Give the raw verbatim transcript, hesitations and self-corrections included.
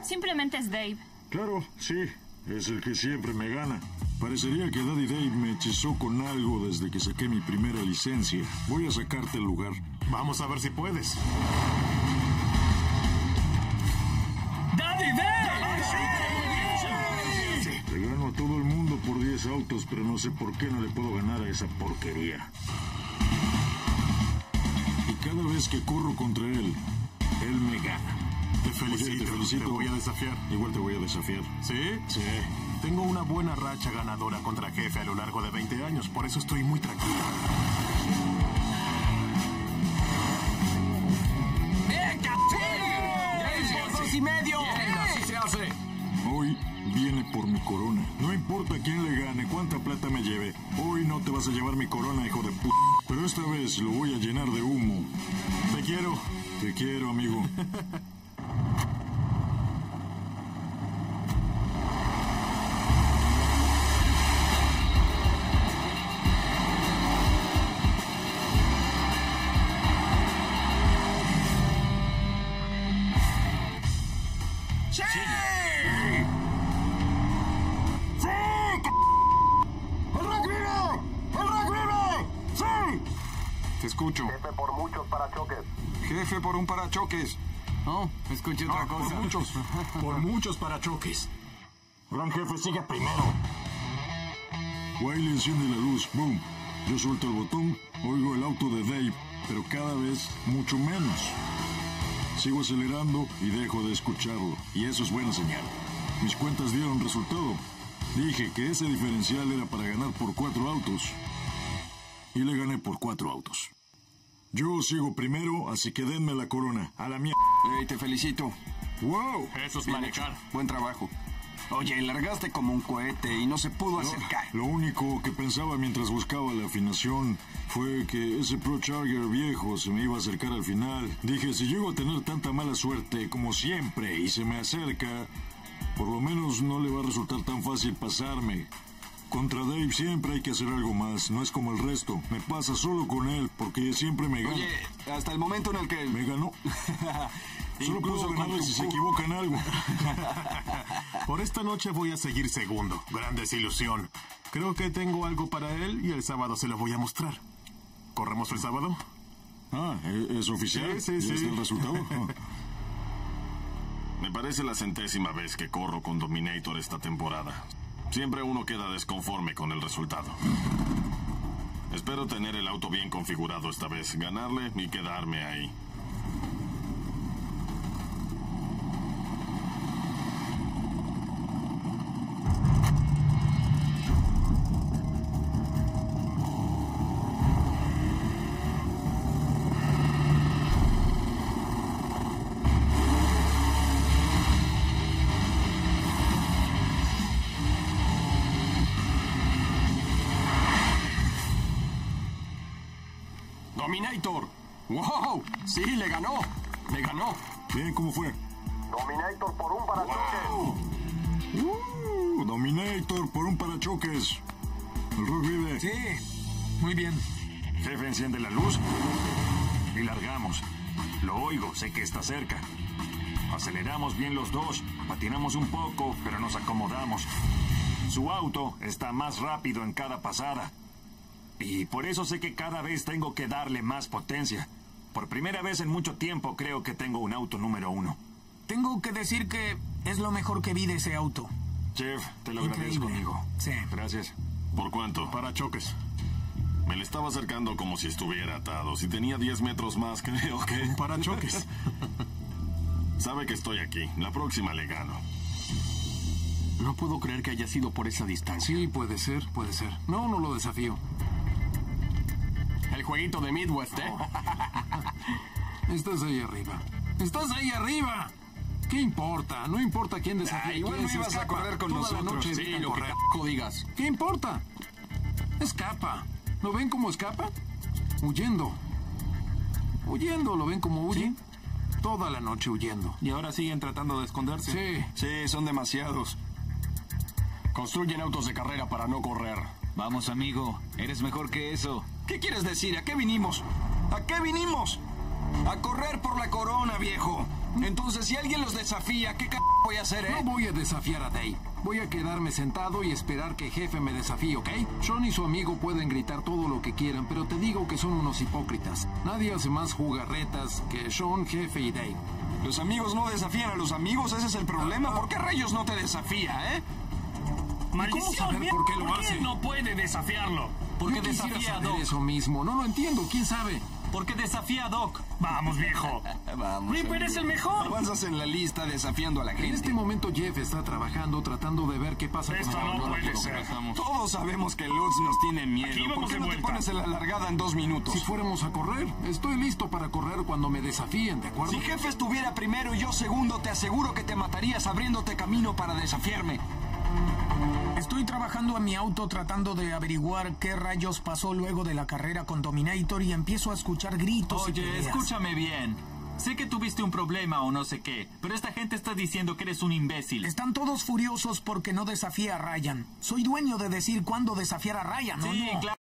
Simplemente es Dave. Claro, sí. Es el que siempre me gana. Parecería que Daddy Dave me hechizó con algo desde que saqué mi primera licencia. Voy a sacarte el lugar. Vamos a ver si puedes. ¡Daddy Dave! Le gano a todo el mundo por diez autos, pero no sé por qué no le puedo ganar a esa porquería. Y cada vez que corro contra él, él me gana. Te felicito. Oye, te felicito. Te voy a desafiar. Igual te voy a desafiar. ¿Sí? Sí. Tengo una buena racha ganadora contra Jefe a lo largo de veinte años, por eso estoy muy tranquilo. ¡Venga! ¡Sí! ¡Por dos y medio! ¡Así se hace! Hoy viene por mi corona. No importa quién le gane, cuánta plata me lleve. Hoy no te vas a llevar mi corona, hijo de p***. Pero esta vez lo voy a llenar de humo. Te quiero. Te quiero, amigo. Te escucho. Jefe por muchos parachoques. Jefe por un parachoques. No, escuché otra Ah, cosa. por muchos. Por muchos parachoques. Gran jefe, sigue primero. Wiley enciende la luz. Boom. Yo suelto el botón, oigo el auto de Dave, pero cada vez mucho menos. Sigo acelerando y dejo de escucharlo, y eso es buena señal. Mis cuentas dieron resultado. Dije que ese diferencial era para ganar por cuatro autos. Y le gané por cuatro autos. Yo sigo primero, así que denme la corona. A la mierda. Hey, te felicito. ¡Wow! Eso es Bien manejar. hecho. Buen trabajo. Oye, largaste como un cohete y no se pudo acercar. Lo único que pensaba mientras buscaba la afinación fue que ese Pro Charger viejo se me iba a acercar al final. Dije, si llego a tener tanta mala suerte como siempre y se me acerca, por lo menos no le va a resultar tan fácil pasarme. Contra Dave siempre hay que hacer algo más, no es como el resto. Me pasa solo con él, porque siempre me gana. Oye, hasta el momento en el que... ¿Me ganó? Solo puedo Incluso ganarle con si tu se cu- equivoca en algo. Por esta noche voy a seguir segundo. Gran desilusión. Creo que tengo algo para él y el sábado se lo voy a mostrar. ¿Corremos el sábado? Ah, ¿e- ¿es oficial? Sí, sí, ¿Ya sí. está el resultado? Ah. Me parece la centésima vez que corro con Dominator esta temporada. Siempre uno queda desconforme con el resultado. Espero tener el auto bien configurado esta vez, ganarle y quedarme ahí. Dominator. ¡Wow! Sí, le ganó. Le ganó. Bien, ¿cómo fue? Dominator por un parachoques. Uh, Dominator por un parachoques. El rock vive. Sí, muy bien. Jefe, enciende la luz y largamos. Lo oigo, sé que está cerca. Aceleramos bien los dos, patinamos un poco, pero nos acomodamos. Su auto está más rápido en cada pasada. Y por eso sé que cada vez tengo que darle más potencia. Por primera vez en mucho tiempo creo que tengo un auto número uno. Tengo que decir que es lo mejor que vi de ese auto. Chef, te lo Increíble. agradezco, amigo. Sí. Gracias. ¿Por cuánto? Parachoques. Me le estaba acercando como si estuviera atado. Si tenía diez metros más, creo que... Parachoques. Sabe que estoy aquí. La próxima le gano. No puedo creer que haya sido por esa distancia. Sí, puede ser, puede ser. No, no lo desafío. El jueguito de Midwest, ¿eh? Estás ahí arriba. ¡Estás ahí arriba! ¿Qué importa? No importa quién desafíe. Ah, igual quién no se ibas a escapa. correr con Toda la nosotros. noche Sí, dejan lo que correr. c*** digas. ¿Qué importa? Escapa. ¿Lo ven como escapa? Huyendo. Huyendo, ¿lo ven como huye? Toda la noche huyendo. Y ahora siguen tratando de esconderse. Sí. Sí, son demasiados. Construyen autos de carrera para no correr. Vamos, amigo. Eres mejor que eso. ¿Qué quieres decir? ¿A qué vinimos? ¿A qué vinimos? A correr por la corona, viejo. Entonces, si alguien los desafía, ¿qué c voy a hacer, eh? No voy a desafiar a Dave. Voy a quedarme sentado y esperar que jefe me desafíe, ¿ok? Sean y su amigo pueden gritar todo lo que quieran, pero te digo que son unos hipócritas. Nadie hace más jugarretas que Sean, jefe y Dave. Los amigos no desafían a los amigos, ese es el problema. ¿Por qué rayos no te desafía, eh? ¡Maldición! saber mira, por qué lo ¿por hace? no puede desafiarlo? Porque Yo quisiera desafía a saber Doc. eso mismo. No lo entiendo. ¿Quién sabe? Porque desafía a Doc. Vamos, viejo. Vamos. Ripper amigo. es el mejor. Avanzas en la lista desafiando a la En gente. este momento Jeff está trabajando, tratando de ver qué pasa Esto con la no bola. puede ser. Todos sabemos que Lutz nos tiene miedo. Aquí vamos ¿Por qué de no te vuelta. pones en la largada en dos minutos? Si fuéramos a correr, estoy listo para correr cuando me desafíen, ¿de acuerdo? Si jefe estuviera primero y yo segundo, te aseguro que te matarías abriéndote camino para desafiarme. Estoy trabajando en mi auto tratando de averiguar qué rayos pasó luego de la carrera con Dominator y empiezo a escuchar gritos y Oye, peleas. escúchame bien. Sé que tuviste un problema o no sé qué, pero esta gente está diciendo que eres un imbécil. Están todos furiosos porque no desafié a Ryan. Soy dueño de decir cuándo desafiar a Ryan, ¿o Sí, no? claro.